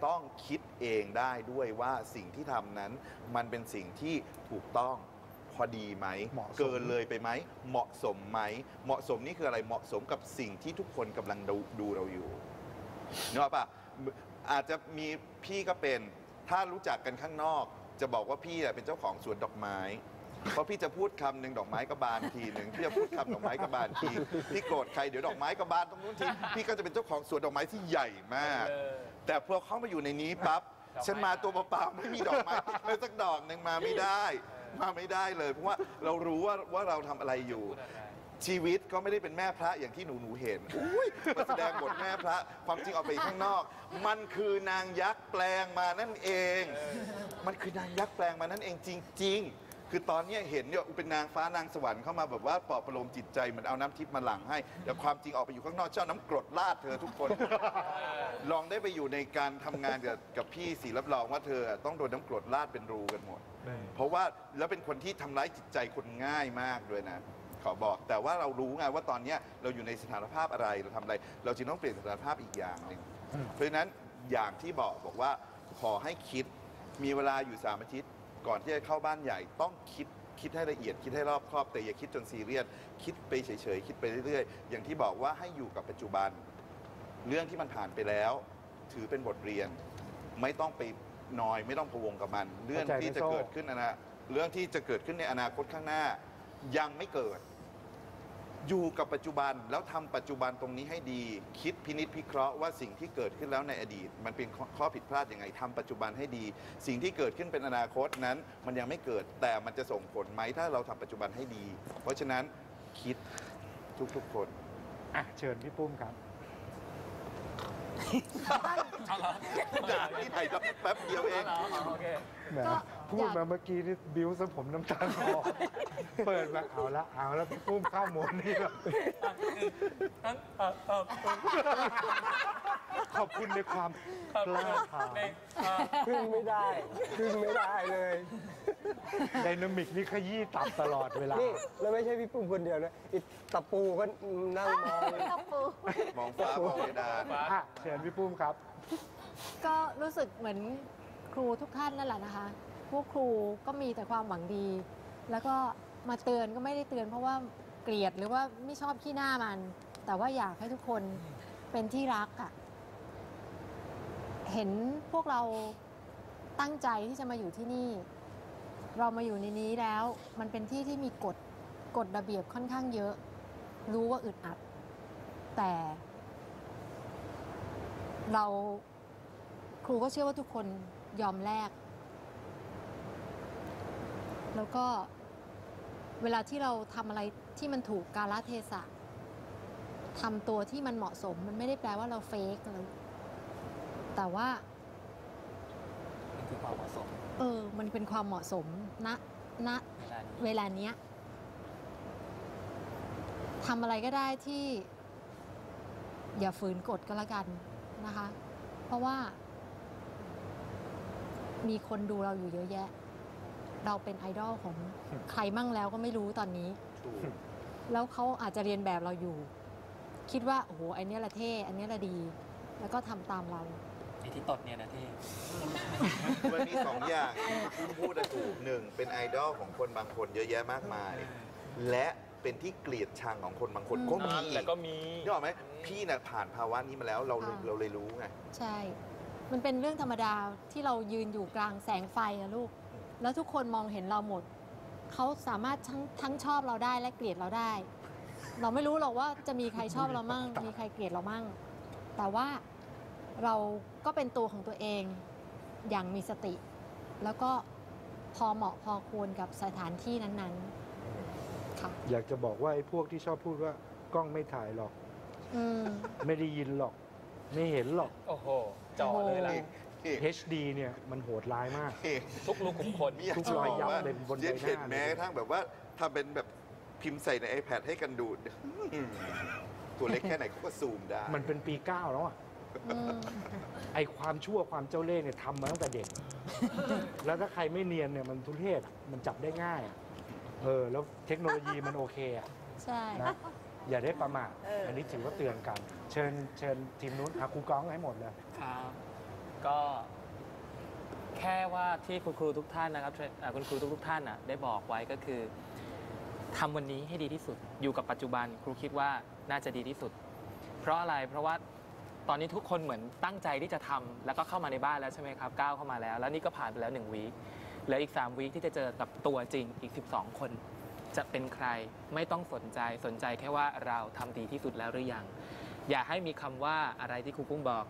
ต้องคิดเองได้ด้วยว่าสิ่งที่ทำนั้นมันเป็นสิ่งที่ถูกต้องพอดีไหมเกินเลยไปไหมเหมาะสมไหมเหมาะสมนี่คืออะไรเหมาะสมกับสิ่งที่ทุกคนกำลังดูเราอยู่เนกอะปะอาจจะมีพี่ก็เป็นถ้ารู้จักกันข้างนอกจะบอกว่าพี่เป็นเจ้าของสวนดอกไม้เพราะพี่จะพูดคำหนึ่งดอกไม้ก็บานทีหนึ่งพี่จะพูดคำดอกไม้ก็บานทีพี่โกรธใครเดี๋ยวดอกไม้ก็บานตรงนู้นทีพี่ก็จะเป็นเจ้าของสวนดอกไม้ที่ใหญ่มากแต่พอเข้ามาอยู่ในนี้ปั๊บฉันมาตัวเปล่าๆไม่มีดอกไม้เลยสักดอกหนึ่งมาไม่ได้เลยเพราะว่าเรารู้ว่าเราทำอะไรอยู่ชีวิตก็ไม่ได้เป็นแม่พระอย่างที่หนูเห็นมาแสดงบทแม่พระความจริงออกไปข้างนอกมันคือนางยักษ์แปลงมานั่นเองมันคือนางยักษ์แปลงมานั่นเองจริงๆคือตอนนี้เห็นเนี่ยเป็นนางฟ้านางสวรรค์เข้ามาแบบว่าปลอบประโลมจิตใจเหมือนเอาน้ำทิพย์มาหลั่งให้แต่ความจริงออกไปอยู่ข้างนอกเจ้าน้ำกรดลาดเธอทุกคน ลองได้ไปอยู่ในการทำงานกับพี่สิรับรองว่าเธอต้องโดนน้ำกรดลาดเป็นรูกันหมดเพราะว่าแล้วเป็นคนที่ทำร้ายจิตใจคนง่ายมากด้วยนะขอบอกแต่ว่าเรารู้ไงว่าตอนนี้เราอยู่ในสถานภาพอะไรเราทำอะไรเราจึงต้องเปลี่ยนสถานภาพอีกอย่างหนึ่งเพราะฉะนั้นอย่างที่บอกว่าขอให้คิดมีเวลาอยู่3 อาทิตย์ก่อนที่จะเข้าบ้านใหญ่ต้องคิดให้ละเอียดคิดให้รอบคอบแต่อย่าคิดจนซีเรียสคิดไปเฉยๆคิดไปเรื่อยๆอย่างที่บอกว่าให้อยู่กับปัจจุบันเรื่องที่มันผ่านไปแล้วถือเป็นบทเรียนไม่ต้องไปนอยไม่ต้องพะวงกับมันเรื่องที่จะเกิดขึ้นเรื่องที่จะเกิดขึ้นในอนาคตข้างหน้ายังไม่เกิดอยู่กับปัจจุบันแล้วทำปัจจุบันตรงนี้ให้ดีคิดพินิจพิเคราะห์ว่าสิ่งที่เกิดขึ้นแล้วในอดีตมันเป็นข้อผิดพลาดยังไงทำปัจจุบันให้ดีสิ่งที่เกิดขึ้นเป็นอนาคตนั้นมันยังไม่เกิดแต่มันจะส่งผลไหมถ้าเราทำปัจจุบันให้ดี เพราะฉะนั้นคิดทุกคนเชิญพี่ปุ้มครับที่ไทยแป๊บเดียวเองแหมพูดมาเมื่อกี้นี่บิ้วซะผมน้ำตาคลอเปิดมาเอาละพี่ปุ้มเข้าโหมดนี่แล้วขอบคุณในความกล้าหาญพึ่งไม่ได้เลยไดนามิกนี่ขยี้ตับตลอดเวลานี่แล้วไม่ใช่พี่ปุ้มคนเดียวนะอีตะปูก็นั่งมองมองฟ้ามองเพดานเชิญพี่ปุ้มครับก็รู้สึกเหมือนครูทุกท่านนั่นแหละนะคะพวกครูก็มีแต่ความหวังดีแล้วก็มาเตือนก็ไม่ได้เตือนเพราะว่าเกลียดหรือว่าไม่ชอบขี้หน้ามันแต่ว่าอยากให้ทุกคนเป็นที่รักอ่ะเห็นพวกเราตั้งใจที่จะมาอยู่ที่นี่เรามาอยู่ในนี้แล้วมันเป็นที่ที่มีกฎระเบียบค่อนข้างเยอะรู้ว่าอึดอัดแต่เราครูก็เชื่อว่าทุกคนยอมแลกแล้วก็เวลาที่เราทำอะไรที่มันถูกกาลเทศะทำตัวที่มันเหมาะสมมันไม่ได้แปลว่าเราเฟกเลยแต่ว่ามันคือความเหมาะสมมันเป็นความเหมาะสมณเวลาเนี้ยทำอะไรก็ได้ที่อย่าฝืนกฎก็แล้วกันนะคะเพราะว่ามีคนดูเราอยู่เยอะแยะเราเป็นไอดอลของใครมั่งแล้วก็ไม่รู้ตอนนี้แล้วเขาอาจจะเรียนแบบเราอยู่คิดว่าโอ้โหไอเนี้ยละเท่อันเนี้ยละดีแล้วก็ทำตามเราไอที่ตดเนี่ยนะเท่มันมี2 อย่างที่พูดถูก1เป็นไอดอลของคนบางคนเยอะแยะมากมายและเป็นที่เกลียดชังของคนบางคนก็มีแต่ก็มีนึกออกไหมพี่น่ะผ่านภาวะนี้มาแล้วเราเลยรู้ไงใช่มันเป็นเรื่องธรรมดาที่เรายืนอยู่กลางแสงไฟอะลูกแล้วทุกคนมองเห็นเราหมดเขาสามารถทั้งชอบเราได้และเกลียดเราได้เราไม่รู้หรอกว่าจะมีใครชอบเรามั่งมีใครเกลียดเรามั่งแต่ว่าเราก็เป็นตัวของตัวเองอย่างมีสติแล้วก็พอเหมาะพอควรกับสถานที่นั้นๆค่ะอยากจะบอกว่าไอ้พวกที่ชอบพูดว่ากล้องไม่ถ่ายหรอกไม่ได้ยินหรอกไม่เห็นหรอกโอ้โหจ่อเลยล่ะ HD เนี่ยมันโหดร้ายมากทุกลูกขุมขนทุกรอยยับเลยบนใบหน้าแม้กระทั่งแบบว่าทำเป็นแบบพิมพ์ใส่ใน iPad ให้กันดูดตัวเล็กแค่ไหนเขาก็ซูมได้มันเป็นปี 9แล้วอ่ะไอความชั่วความเจ้าเล่ห์เนี่ยทำมาตั้งแต่เด็กแล้วถ้าใครไม่เนียนเนี่ยมันทุเรศมันจับได้ง่ายแล้วเทคโนโลยีมันโอเคอ่ะใช่นะอย่าได้ประมาทอันนี้ถือว่าเตือนกันเชิญทีมนู้นครูก้องให้หมดเลยครับก็แค่ว่าที่คุณครูทุกท่านนะครับคุณครูทุกท่านได้บอกไว้ก็คือทำวันนี้ให้ดีที่สุดอยู่กับปัจจุบันครูคิดว่าน่าจะดีที่สุด เพราะอะไรเพราะว่าตอนนี้ทุกคนเหมือนตั้งใจที่จะทำแล้วก็เข้ามาในบ้านแล้วใช่ไหมครับก้าวเข้ามาแล้วนี่ก็ผ่านไปแล้ว1 วีคเหลืออีก3 วีคที่จะเจอกับตัวจริงอีก12 คนจะเป็นใครไม่ต้องสนใจแค่ว่าเราทำดีที่สุดแล้วหรือยังอย่าให้มีคำว่าอะไรที่ครูกุ้งบอก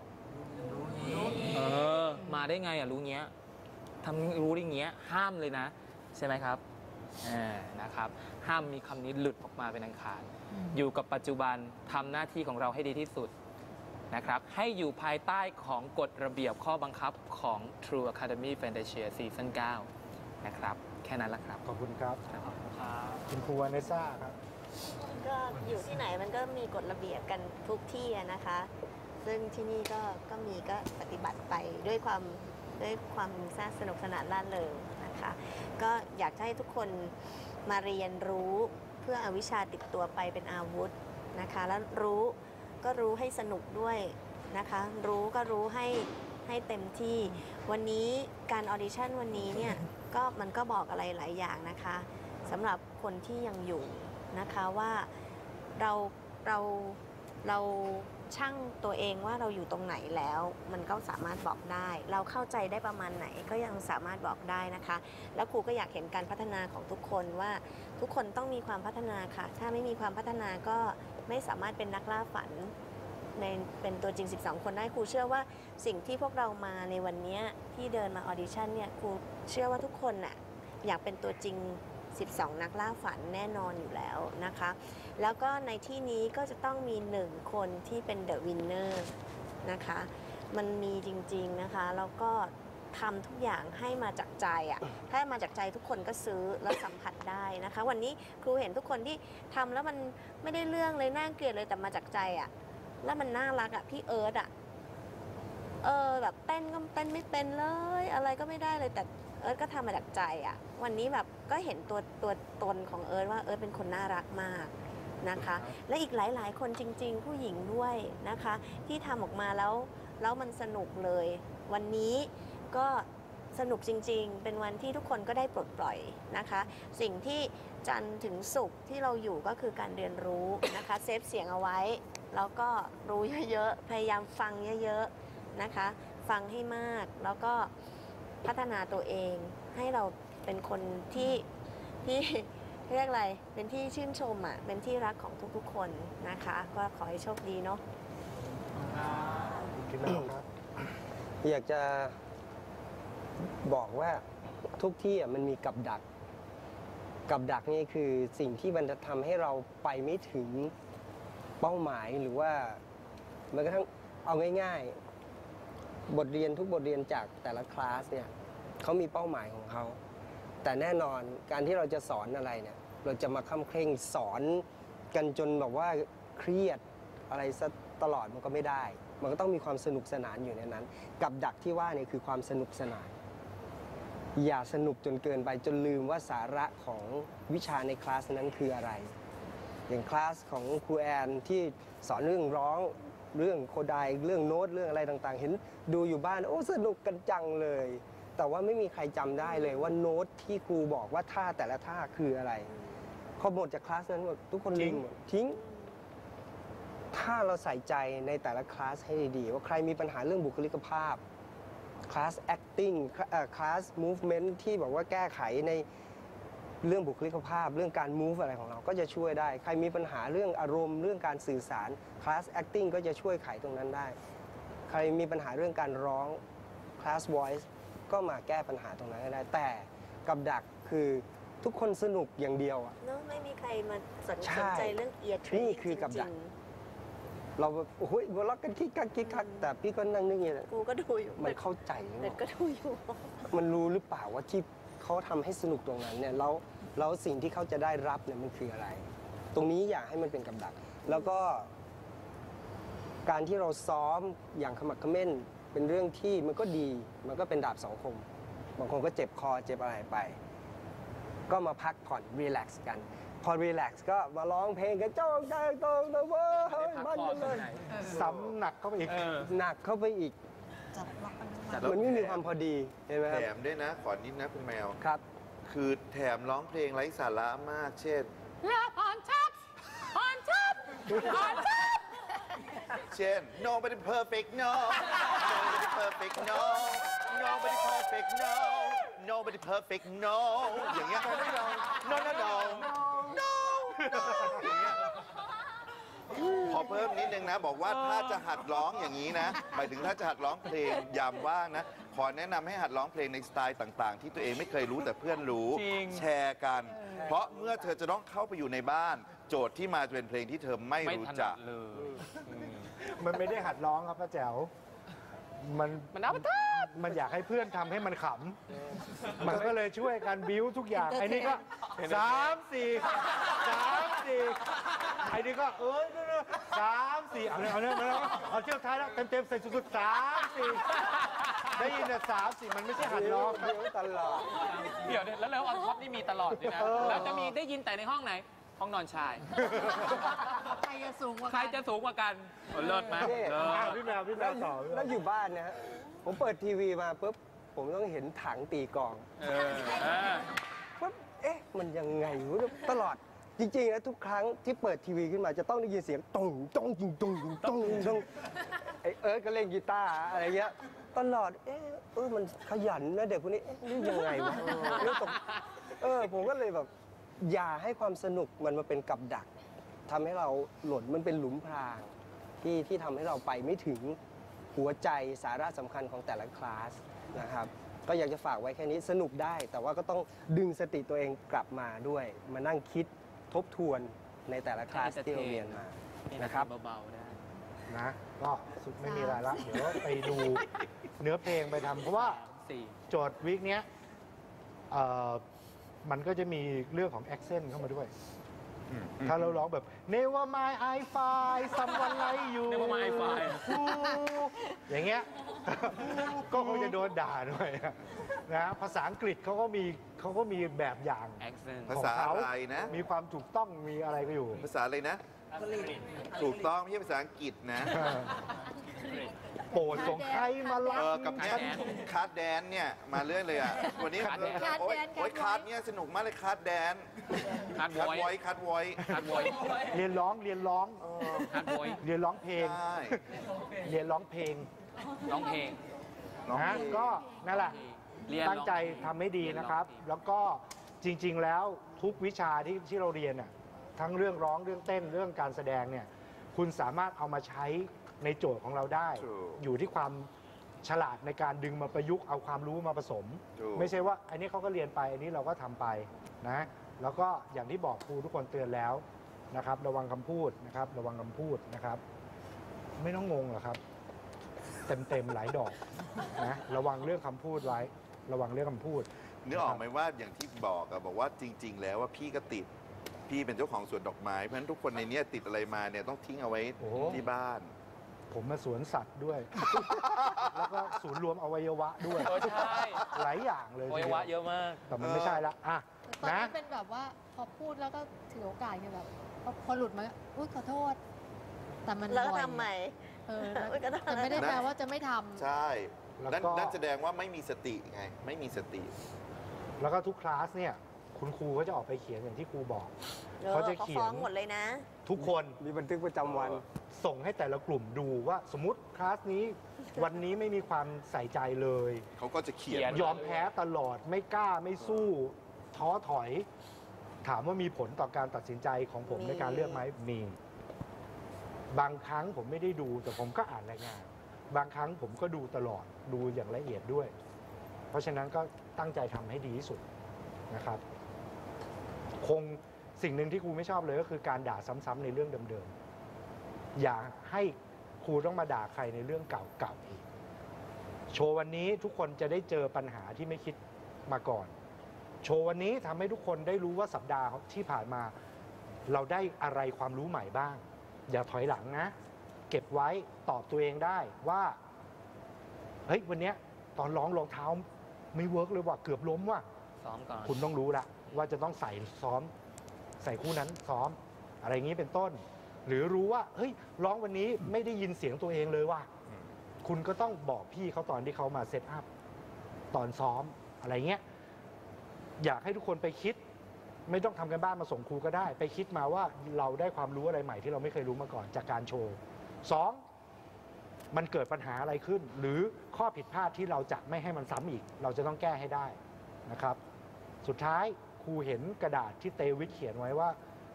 มาได้ไงรู้เงี้ยทำรู้ได้เงี้ยห้ามเลยนะใช่ไหมครับนะครับห้ามมีคำนี้หลุดออกมาเป็นอันขาดอยู่กับปัจจุบันทำหน้าที่ของเราให้ดีที่สุดนะครับให้อยู่ภายใต้ของกฎระเบียบข้อบังคับของ True Academy Fantasia Season 9 นะครับแค่นั้นละครับขอบคุณครับครับคุณครูวาเนซ่าครับก็อยู่ที่ไหนมันก็มีกฎระเบียบกันทุกที่อะนะคะ ซึ่งที่นี่ก็มีก็ปฏิบัติไปด้วยความสนุกสนานร่าเริงนะคะ ก็อยากจะให้ทุกคนมาเรียนรู้เพื่อเอาวิชาติดตัวไปเป็นอาวุธนะคะ แล้วรู้ก็รู้ให้สนุกด้วยนะคะ รู้ก็รู้ให้เต็มที่ วันนี้การออดิชั่นวันนี้เนี่ยมันก็บอกอะไรหลายอย่างนะคะสำหรับคนที่ยังอยู่นะคะว่าเราชั่งตัวเองว่าเราอยู่ตรงไหนแล้วมันก็สามารถบอกได้ เราเข้าใจได้ประมาณไหนก็ยังสามารถบอกได้นะคะ แล้วครูก็อยากเห็นการพัฒนาของทุกคนว่าทุกคนต้องมีความพัฒนาค่ะถ้าไม่มีความพัฒนาก็ไม่สามารถเป็นนักล่าฝันเป็นตัวจริง12 คนได้ครูเชื่อว่าสิ่งที่พวกเรามาในวันนี้ที่เดินมาออดิชั่นเนี่ยครูเชื่อว่าทุกคนน่ะอยากเป็นตัวจริง12 นักล่าฝันแน่นอนอยู่แล้วนะคะแล้วก็ในที่นี้ก็จะต้องมี1 คนที่เป็นเดอะวินเนอร์นะคะมันมีจริงๆนะคะแล้วก็ทำทุกอย่างให้มาจากใจอ่ะถ้ามาจากใจทุกคนก็ซื้อแล้วสัมผัสได้นะคะวันนี้ครูเห็นทุกคนที่ทำแล้วมันไม่ได้เรื่องเลยน่าเกลียดเลยแต่มาจากใจอ่ะแล้วมันน่ารักอ่ะพี่เอิร์ธอ่ะแบบเต้นก็เต้นไม่เป็นเลยอะไรก็ไม่ได้เลยแต่เอิร์ธก็ทำมาจากใจอ่ะวันนี้แบบก็เห็นตัวตนของเอิร์ธว่าเอิร์ธเป็นคนน่ารักมากนะคะและอีกหลายๆคนจริงๆผู้หญิงด้วยนะคะที่ทำออกมาแล้วมันสนุกเลยวันนี้ก็สนุกจริงๆเป็นวันที่ทุกคนก็ได้ปลดปล่อยนะคะสิ่งที่จันทร์ถึงศุกร์ที่เราอยู่ก็คือการเรียนรู้นะคะเซฟเสียงเอาไว้แล้วก็รู้เยอะๆพยายามฟังเยอะๆนะคะฟังให้มากแล้วก็พัฒนาตัวเองให้เราเป็นคนที่เรียกอะไรเป็นที่ชื่นชมอ่ะเป็นที่รักของทุกๆคนนะคะก็ขอให้โชคดีเนาะคิดแล้วครับอยากจะบอกว่าทุกที่มันมีกับดักนี่คือสิ่งที่มันจะทำให้เราไปไม่ถึงเป้าหมายหรือว่าแม้กระทั่งเอาง่ายๆบทเรียนทุกบทเรียนจากแต่ละคลาสเนี่ยเขามีเป้าหมายของเขาแต่แน่นอนการที่เราจะสอนอะไรเนี่ยเราจะมาค่ำเคร่งสอนกันจนแบบว่าเครียดอะไรซะตลอดมันก็ไม่ได้มันก็ต้องมีความสนุกสนานอยู่ในนั้นกับดักที่ว่าเนี่ยคือความสนุกสนานอย่าสนุกจนเกินไปจนลืมว่าสาระของวิชาในคลาสนั้นคืออะไรอย่างคลาสของครูแอนที่สอนเรื่องร้องเรื่องโคไดเรื่องโน้ตเรื่องอะไรต่างๆเห็นดูอยู่บ้านโอ้สนุกกันจังเลยแต่ว่าไม่มีใครจำได้เลยว่าโน้ตที่ครูบอกว่าท่าแต่ละท่าคืออะไรพอหมดจากคลาสนั้นทุกคนลืมหมดทิ้งถ้าเราใส่ใจในแต่ละคลาสให้ดีๆว่าใครมีปัญหาเรื่องบุคลิกภาพคลาส acting คลาส movement ที่บอกว่าแก้ไขในเรื่องบุคลิกภาพเรื่องการ move อะไรของเราก็จะช่วยได้ใครมีปัญหาเรื่องอารมณ์เรื่องการสื่อสารคลาส acting ก็จะช่วยไขตรงนั้นได้ใครมีปัญหาเรื่องการร้องคลาส voice ก็มาแก้ปัญหาตรงนั้นได้แต่กับดักคือทุกคนสนุกอย่างเดียวอะเนอะไม่มีใครมาสนใช่ใจเรื่องเอียร์ทนี่คือกับดัก เราแบบโอ้ยหัวเราะกันคิกคักแต่พี่ก็นั่งนึกอย่างนี้กูก็ดูอยู่มันเข้าใจหรือเปเด็ดล่าก็ดูอยู่มันรู้หรือเปล่าว่าที่เขาทำให้สนุกตรงนั้นเนี่ยแล้วสิ่งที่เขาจะได้รับเนี่ยมันคืออะไร ตรงนี้อยากให้มันเป็นกับดัก แล้วก็ การที่เราซ้อมอย่างขมักเขม้นเป็นเรื่องที่มันก็ดีมันก็เป็นดาบสองคมบางคนก็เจ็บคอเจ็บอะไรไป ก็มาพักผ่อนรีแลกซ์กัน พอรีแลกซ์ก็มาร้องเพลงกันจ้องใจตรงนะเว้ยมันกันเลยซ้ำหนักเข้าไปอีกหนักเข้าไปอีกจับล็อกกันทำไมมันไม่มีความพอดีเห็นไหมคแถรับมด้วยนะ ขอนิดนะคุณแมวครับคือแถมร้องเพลงไร้สาระมาก เช่น เช่น nobody perfect no nobody perfect no nobody perfect no nobody perfect no อย่างเงี้ย no no no no อย่างเงี้ยขอเพิ่มนิดนึงนะ บอกว่าถ้าจะหัดร้องอย่างนี้นะหมายถึงถ้าจะหัดร้องเพลงยามว่างนะ ขอแนะนำให้หัดร้องเพลงในสไตล์ต่างๆ ที่ตัวเองไม่เคยรู้แต่เพื่อนรู้จริงแชร์กัน เพราะเมื่อเธอจะต้องเข้าไปอยู่ในบ้าน โจทย์ที่มาจะเป็นเพลงที่เธอไม่ไม่รู้ถจันักดเลยมันไม่ได้หัดร้องครับป้าแจ๋วมันมันเอาไปเถอะมันอยากให้เพื่อนทำให้มันขำ มันก็เลยช่วยกันบิ้วทุกอย่าง ไอ้นี่ก็3-4 ไอ้นี่ก็3-4 เอาเชือกท้ายแล้วเต็มใส่สุดๆ3-4 ได้ยินแต่3-4 มันไม่ใช่หัดร้องครับเดี๋ยวตลอดเดี๋ยวเนี่ยแล้วออนท็อปนี่มีตลอดด้วยนะ แล้วจะมีได้ยินแต่ในห้องไหน ห้องนอนชายใครจะสูงกว่าใครจะสูงกว่ากันเลิศไหมนี่เลิอ้าวศพี่แมวต่อแล้วอยู่บ้านนะฮะผมเปิดทีวีมาปุ๊บผมต้องเห็นถังตีกลองเออเออปุ๊บเอ๊ะมันยังไงวะตลอดจริงๆแล้วทุกครั้งที่เปิดทีวีขึ้นมาจะต้องได้ยินเสียงตงไอเอิร์ธก็เล่นกีตาร์อะไรเงี้ยตลอดมันขยันนะเด็กคนนี้นี่ยังไงวะนี่ตกผมก็เลยแบบอย่าให้ความสนุกมันมาเป็นกับดักทำให้เราหล่นมันเป็นหลุมพรางที่ทำให้เราไปไม่ถึงหัวใจสาระสำคัญของแต่ละคลาสนะครับก็อยากจะฝากไว้แค่นี้สนุกได้ แต่ว่าก็ต้องดึงสติตัวเองกลับมาด้วยมานั่งคิดทบทวนในแต่ละคลาสที่เราเรียนมานะครับเบาๆได้นะก็สุดไม่มีอะไรละ เดี๋ยวไปดูเนื้อเพลงไปทำเพราะว่า 4 โจทย์วีคเนี้ยมันก็จะมีเรื่องของ accent เข้ามาด้วย ถ้าเราร้องแบบ Never mind I find someone like you Never mind I find อย่างเงี้ย ก็คงจะโดนด่าหน่อยนะภาษาอังกฤษเขาก็มีแบบอย่าง accent ภาษาอะไรนะมีความถูกต้องมีอะไรก็อยู่ภาษาอะไรนะ ถูกต้องไม่ใช่ภาษาอังกฤษนะโปรดส่งใครมารักกับเนี้ยคาร์ดแดนเนี่ยมาเรื่อยเลยอ่ะวันนี้โอ๊ยคาร์ดเนี่ยสนุกมากเลยคาร์ดแดนฮาร์ดคาร์ดไวไวท์คาร์ดไวฮาร์ดไวท์เรียนร้องฮาร์ดไวท์เรียนร้องเพลงใช่เรียนร้องเพลงร้องเพลงน้องนะก็นั่นแหละเรียนตั้งใจทำให้ดีนะครับ แล้วก็จริง ๆ แล้วทุกวิชาที่เราเรียนน่ะทั้งเรื่องร้องเรื่องเต้นเรื่องการแสดงเนี่ยคุณสามารถเอามาใช้ในโจทย์ของเราได้ อยู่ที่ความฉลาดในการดึงมาประยุกต์เอาความรู้มาผสม ไม่ใช่ว่าอันนี้เขาก็เรียนไปอันนี้เราก็ทำไปนะแล้วก็อย่างที่บอกครูทุกคนเตือนแล้วนะครับ ระวังคำพูดนะครับ ระวังคำพูดนะครับ ไม่ต้องงงหรอกครับ เต็มหลายดอกนะระวังเรื่องคำพูดไว้ ระวังเรื่องคำพูดนึกออกไหมว่าอย่างที่บอกอะบอกว่าจริง ๆ แล้วว่าพี่ก็ติดพี่เป็นเจ้าของสวนดอกไม้เพราะฉะนั้นทุกคนในเนี้ยติดอะไรมาเนี่ยต้องทิ้งเอาไว้โอ้ที่บ้านผมมาสวนสัตว์ด้วย แล้วก็ศูนย์รวมอวัยวะด้วยใช่หลายอย่างเลยอวัยวะเยอะมากแต่มันไม่ใช่ละอ่ะตอนนะนี้เป็นแบบว่าพอพูดแล้วก็ถือโอกาสคือแบบพอหลุดมาอุ้ยขอโทษ แต่มันแล้วก็บ่อยทำใหม่ ก็ต้องแต่ไม่ได้แปลว่าจะไม่ทำใช่แล้วนั่นก็นั่นแสดงว่าไม่มีสติไง ไม่มีสติแล้วก็ทุกคลาสเนี่ยคุณครูก็จะออกไปเขียนอย่างที่ครูบอกเขาเขาจะจะเขีฟ้ยอน งหมดเลยนะทุกคนมีบันทึกประจำวันส่งให้แต่ละกลุ่มดูว่าสมมติคลาสนี้ วันนี้ไม่มีความใส่ใจเลยเขาก็จะเขียนเขียนยอมแพ้ตลอดไม่กล้าไม่สู้ ท้อถอย ถามว่ามีผลต่อการตัดสินใจของผมมีในการเลือกไหมมีบางครั้งผมไม่ได้ดูแต่ผมก็อ่านรายงาน บางครั้งผมก็ดูตลอดดูอย่างละเอียดด้วย เพราะฉะนั้นก็ตั้งใจทำให้ดีที่สุดนะครับ คงสิ่งหนึ่งที่ครูไม่ชอบเลยก็คือการด่าซ้ำๆในเรื่องเดิมๆอย่าให้ครูต้องมาด่าใครในเรื่องเก่าๆอีกโชว์วันนี้ทุกคนจะได้เจอปัญหาที่ไม่คิดมาก่อน โชว์วันนี้ทำให้ทุกคนได้รู้ว่าสัปดาห์ที่ผ่านมา เราได้อะไรความรู้ใหม่บ้าง อย่าถอยหลังนะ เก็บไว้ตอบตัวเองได้ว่าเฮ้ยวันเนี้ยตอนร้องรองเท้าไม่เวิร์กเลยว่ะเกือบล้มว่ะซ้อมก่อนคุณต้องรู้ละว่าจะต้องใส่ซ้อม ใส่คู่นั้นซ้อม อะไรอย่างนี้เป็นต้น หรือรู้ว่าเฮ้ยร้องวันนี้ไม่ได้ยินเสียงตัวเองเลยว่ะคุณก็ต้องบอกพี่เขาตอนที่เขามาเซตอัพตอนซ้อมอะไรเงี้ยอยากให้ทุกคนไปคิด ไม่ต้องทำกันบ้านมาส่งครูก็ได้ ไปคิดมาว่าเราได้ความรู้อะไรใหม่ที่เราไม่เคยรู้มาก่อนจากการโชว์2มันเกิดปัญหาอะไรขึ้น หรือข้อผิดพลาดที่เราจะไม่ให้มันซ้ำอีก เราจะต้องแก้ให้ได้นะครับ สุดท้ายครูเห็นกระดาษที่เตวิทเขียนไว้ว่า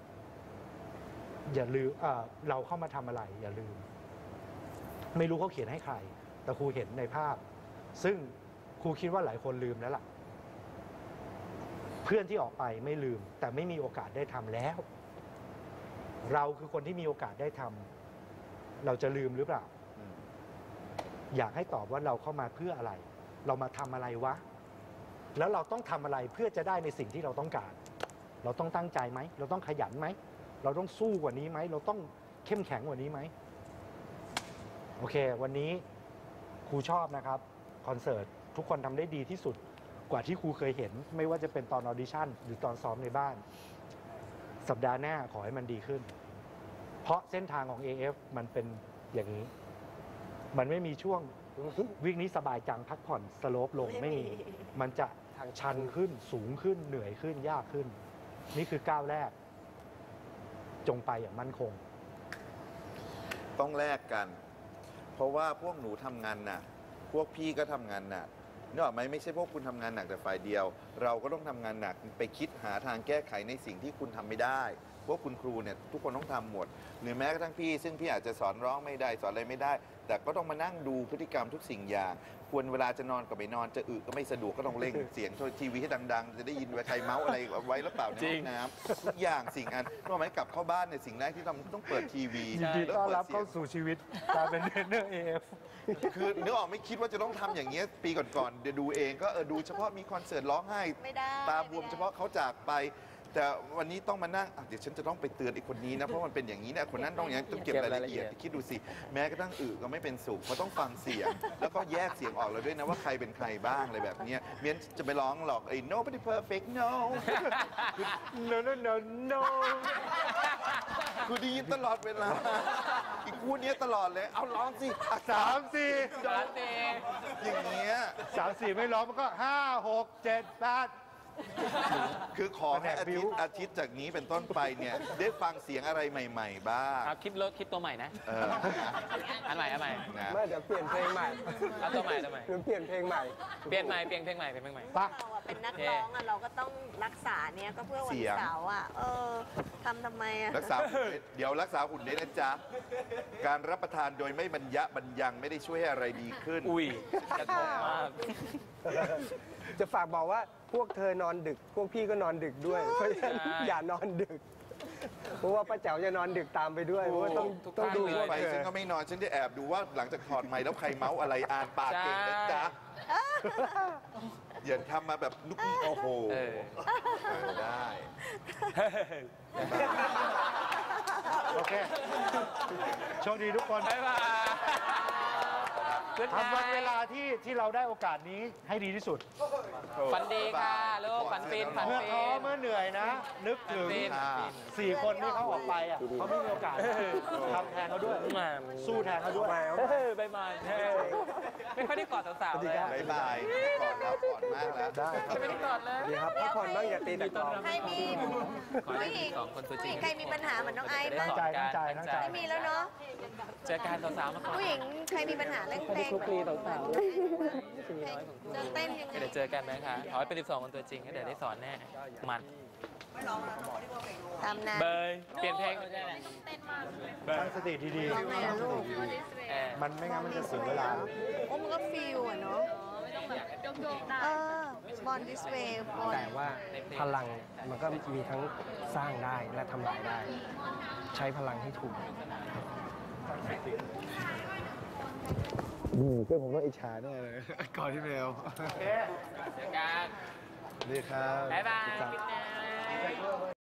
อย่าลืมเราเข้ามาทำอะไร อย่าลืม ไม่รู้เขาเขียนให้ใคร แต่ครูเห็นในภาพ ซึ่งครูคิดว่าหลายคนลืมแล้วล่ะ เพื่อนที่ออกไปไม่ลืม แต่ไม่มีโอกาสได้ทำแล้ว เราคือคนที่มีโอกาสได้ทำเราจะลืมหรือเปล่า อยากให้ตอบว่าเราเข้ามาเพื่ออะไร เรามาทำอะไรวะ แล้วเราต้องทำอะไรเพื่อจะได้ในสิ่งที่เราต้องการ เราต้องตั้งใจไหม เราต้องขยันไหม เราต้องสู้กว่านี้ไหม เราต้องเข้มแข็งกว่านี้ไหม โอเค วันนี้ครูชอบนะครับคอนเสิร์ตทุกคนทำได้ดีที่สุดกว่าที่ครูเคยเห็น ไม่ว่าจะเป็นตอนออดิชั่นหรือตอนซ้อมในบ้าน สัปดาห์หน้าขอให้มันดีขึ้น เพราะเส้นทางของ AF มันเป็นอย่างนี้ มันไม่มีช่วงวิ่งนี้สบายจังพักผ่อนสโลปลงไม่มี มันจะทางชันขึ้นสูงขึ้นเหนื่อยขึ้นยากขึ้น นี่คือก้าวแรก จงไปอย่างมั่นคงต้องแลกกัน เพราะว่าพวกหนูทำงานหนักพวกพี่ก็ทำงานหนักนึกออกไหมไม่ใช่พวกคุณทำงานหนักแต่ฝ่ายเดียว เราก็ต้องทำงานหนักไปคิดหาทางแก้ไขในสิ่งที่คุณทำไม่ได้พวกคุณครูเนี่ยทุกคนต้องทำหมดหรือแม้กระทั่งพี่ซึ่งพี่อาจจะสอนร้องไม่ได้สอนอะไรไม่ได้ แต่ก็ต้องมานั่งดูพฤติกรรมทุกสิ่งอย่างควรเวลาจะนอนก็ไม่นอนจะอึก็ไม่สะดวกก็ต้องเร่ง เสียงทีวีให้ดังๆจะได้ยินว่าใครเมาส์อะไรไว้หรือเปล่าในห้องน้ำทุกอย่างสิ่งอันรู้ไหมกลับเข้าบ้านเนี่ยสิ่งแรกที่ต้องเปิดทีวียินดีต้อนรับเข้าสู่ชีวิตการเป็นเทรนเนอร์ AF คือนึกออกไม่คิดว่าจะต้องทำอย่างเงี้ยปีก่อนๆเดี๋ยวดูเองก็ดูเฉพาะมีคอนเสิร์ตร้องไห้ไม่ได้ตาบวมเฉพาะเขาจากไป แต่วันนี้ต้องมานั่งเดี๋ยวฉันจะต้องไปเตือนไอ้คนนี้นะเพราะมันเป็นอย่างนี้เนี่ยคนนั้นต้องอย่างนี้ต้องเก็บรายละเอียดคิดดูสิแม้กระทั่งก็ไม่เป็นสุขเพราะต้องฟังเสียง แล้วก็แยกเสียงออกแล้วด้วยนะว่าใครเป็นใครบ้างอะไรแบบเนี้ยเมียนจะไปร้องหรอกไอ้ nobody perfect no no no no no คือได้ยินตลอดเวลาอีกคู่เนี้ยตลอดเลยเอาร้องสิ 3 4 อย่างเงี้ย 3 4ไม่ร้องมันก็5 6 7 8 คือขอให้อาทิตย์จากนี้เป็นต้นไปเนี่ยได้ฟังเสียงอะไรใหม่ ๆ บ้างครับคิดตัวใหม่นะ อันใหม่นะไม่เดี๋ยวเปลี่ยนเพลงใหม่เอาตัวใหม่หรือเปลี่ยนเพลงใหม่เปลี่ยนเพลงใหม่ปะเราอะเป็นนักร้องอะเราก็ต้องรักษาเนี่ยก็เพื่อวันเสาร์อะทำไมอะรักษาหุ่นเดี๋ยวรักษาหุ่นได้นะจ๊ะการรับประทานโดยไม่บรรยะบรรยังไม่ได้ช่วยให้อะไรดีขึ้นอุ้ยกระทบมากจะฝากบอกว่าพวกเธอนอนดึก พวกพี่ก็นอนดึกด้วยเพราะฉะนั้นอย่านอนดึก เพราะว่าป้าแจ๋วจะนอนดึกตามไปด้วยเพราะว่าต้องดูพวกไปเธฉันอก็ไม่นอนฉันจะแอบดูว่าหลังจากถอดไมค์แล้วใครเมาส์อะไรอ่านปากเก่งนะจ๊ะอย่าทำมาแบบลุกโอ้โหได้โอเคโชคดีทุกคนบ๊ายบายทำวันเวลาที่เราได้โอกาสนี้ให้ดีที่สุดฝันดีค่ะลูกฝันฟินเมื่อท้อเมื่อเหนื่อยนะ นึกถึง 4 คนที่เขาออกไปอ่ะเขาไม่มีโอกาสทำแทนเขาด้วย สู้แทนเขาด้วยบ๊ายบายไม่ค่อยได้กอดสาวๆเลยบ๊ายบายก่อนแล้วก่อนมากแล้วได้ไม่ได้กอดเลยดีครับพักผ่อนบ้างอย่าตีแต่กลองใครมีผู้หญิงใครมีปัญหาเหมือนน้องไอซ์บ้างตั้งใจไม่มีแล้วเนาะเจอการสาวๆมาก่อนผู้หญิงใครมีปัญหาเรื่องเพลงจะเต้นยังไงเดี๋ยวเจอกันนะคะขอให้เป็น12คนตัวจริงเดี๋ยวได้สอนแน่มันตามนั้นเบยเปลี่ยนเพลงตั้งสติดีร้องไงล่ะลูกๆ มันไม่งั้นมันจะเสียเวลาโอ้มันก็ฟิลอะเนาะบอลดิสเวย์บอลแต่ว่าพลังมันก็มีทั้งสร้างได้และทำลายได้ ใช้พลังให้ถูกเพื่อนผมต้องอิจฉาแน่เลยก่อนที่เมลเจอกันดีครับบ๊ายบาย